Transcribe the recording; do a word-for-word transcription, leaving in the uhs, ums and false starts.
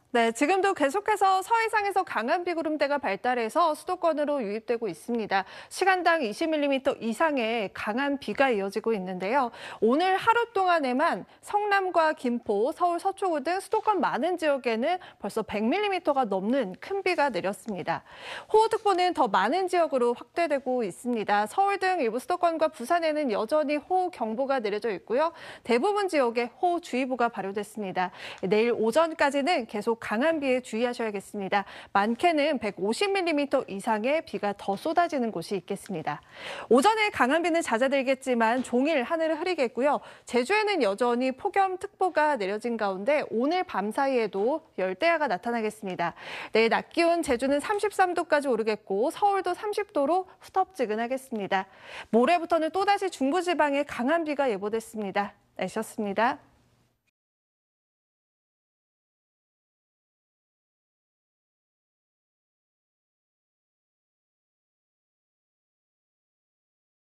네, 지금도 계속해서 서해상에서 강한 비구름대가 발달해서 수도권으로 유입되고 있습니다. 시간당 이십 밀리미터 이상의 강한 비가 이어지고 있는데요. 오늘 하루 동안에만 성남과 김포, 서울 서초구 등 수도권 많은 지역에는 벌써 백 밀리미터가 넘는 큰 비가 내렸습니다. 호우특보는 더 많은 지역으로 확대되고 있습니다. 서울 등 일부 수도권과 부산에는 여전히 호우경보가 내려져 있고요. 대부분 지역에 호우주의보가 발효됐습니다. 내일 오전까지는 계속 강한 비에 주의하셔야겠습니다. 많게는 백오십 밀리미터 이상의 비가 더 쏟아지는 곳이 있겠습니다. 오전에 강한 비는 잦아들겠지만 종일 하늘을 흐리겠고요. 제주에는 여전히 폭염특보가 내려진 가운데 오늘 밤 사이에도 열대야가 나타나겠습니다. 내일 낮 기온 제주는 삼십삼 도까지 오르겠고 서울도 삼십 도로 후텁지근하겠습니다. 모레부터는 또다시 중부지방에 강한 비가 예보됐습니다. 날씨였습니다.